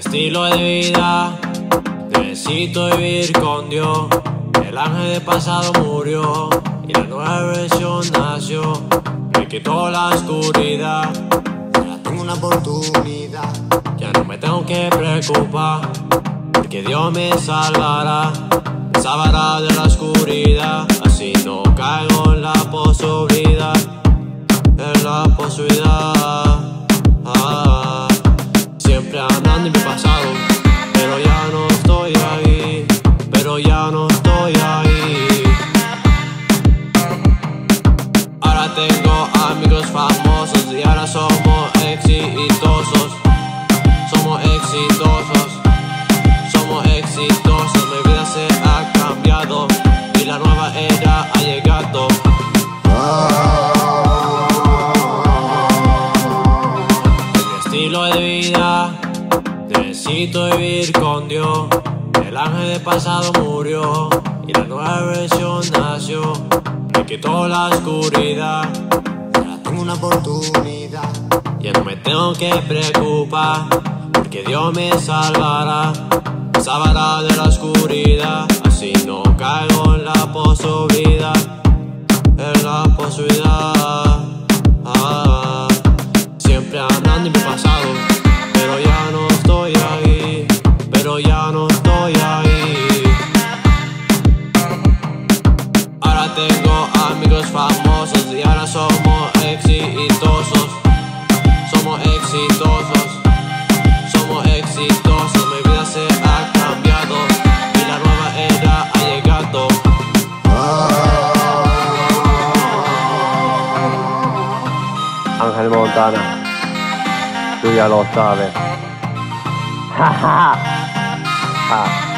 estilo de vida, necesito vivir con Dios. El ángel del pasado murió y la nueva versión nació. Me quitó la oscuridad, ahora tengo una oportunidad. Ya no me tengo que preocupar, porque Dios me salvará. Me salvará de la oscuridad, así no caigo en la posibilidad. En la posibilidad. Siempre andando en mi pasado, pero ya no estoy ahí, pero ya no estoy ahí. Ahora tengo amigos famosos y ahora somos exitosos. Somos exitosos, somos exitosos. Mi vida se ha cambiado y la nueva era ha llegado. Estilo de vida, necesito vivir con Dios. El ángel del pasado murió y la nueva versión nació. Me quitó la oscuridad, ahora tengo una oportunidad. Ya no me tengo que preocupar, porque Dios me salvará. Me salvará de la oscuridad, así no caigo en la posibilidad. En la posibilidad. Siempre andando en mi pasado, pero ya no estoy ahí, pero ya no estoy ahí. Ahora tengo amigos famosos y ahora somos exitosos. Somos exitosos, somos exitosos. Mi vida se ha cambiado y la nueva era ha llegado. Ángel Montana, tú ya lo sabes. Ja, ja. Ja.